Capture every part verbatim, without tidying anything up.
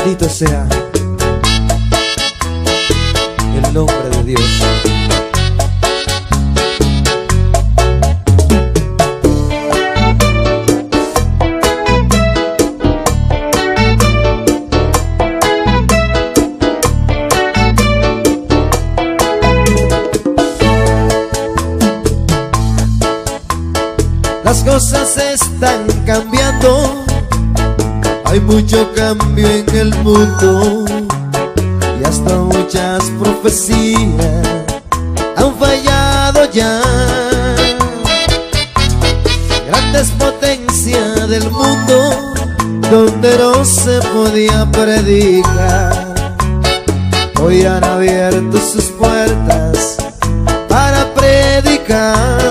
Bendito sea el nombre de Dios. Las cosas están cambiando, hay mucho cambio en el mundo y hasta muchas profecías han fallado ya. Grandes potencias del mundo donde no se podía predicar, hoy han abierto sus puertas para predicar.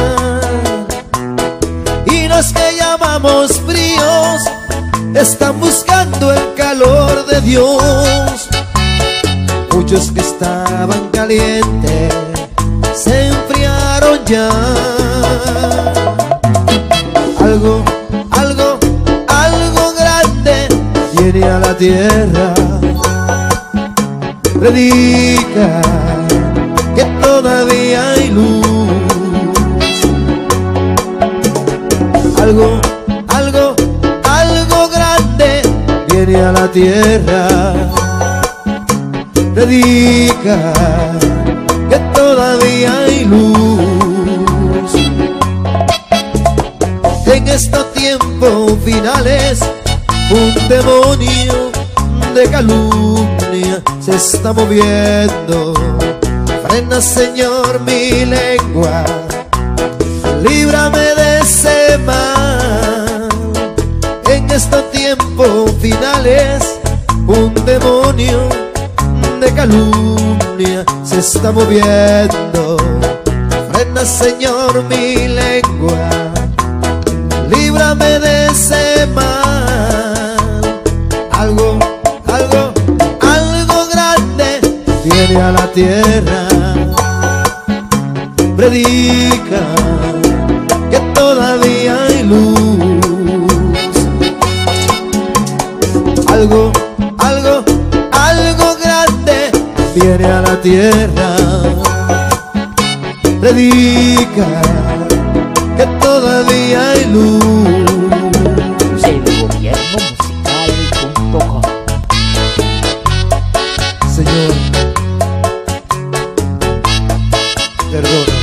Los que llamamos fríos están buscando el calor de Dios. Muchos que estaban calientes se enfriaron ya. Algo, algo, algo grande viene a la tierra. Predica que todavía hay luz. Algo, algo, algo grande viene a la tierra. Predica que todavía hay luz. En estos tiempos finales, un demonio de calumnia se está moviendo. Frena, Señor, mi lengua, líbrame de ese mal. En estos tiempos finales, un demonio de calumnia se está moviendo. Frena, Señor, mi lengua, líbrame de ese mal. Algo, algo, algo grande viene a la tierra. Predica que todavía hay luz. Algo, algo, algo grande viene a la tierra. Predica que todavía hay luz. El gobierno musical punto com. Señor, perdóname.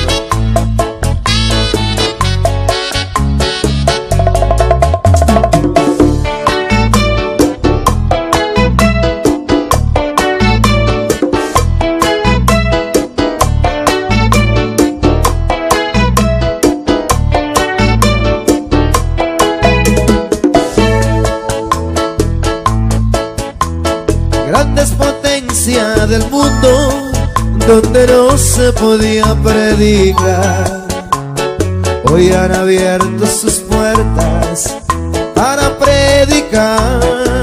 Grandes potencias del mundo donde no se podía predicar, hoy han abierto sus puertas para predicar.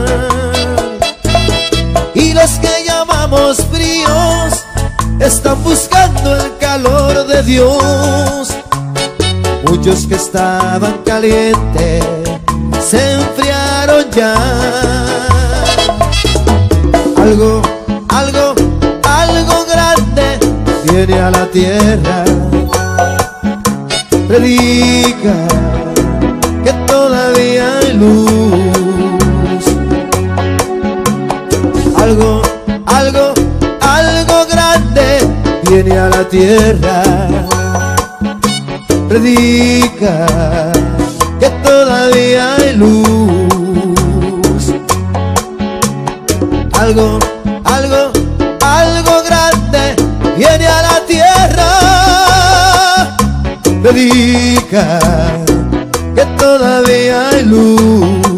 Y los que llamamos fríos están buscando el calor de Dios. Muchos que estaban calientes se enfriaron ya. Algo, algo, algo grande viene a la tierra. Predica que todavía hay luz. Algo, algo, algo grande viene a la tierra. Predica que todavía hay luz. Algo, algo, algo grande viene a la tierra. Predica que todavía hay luz.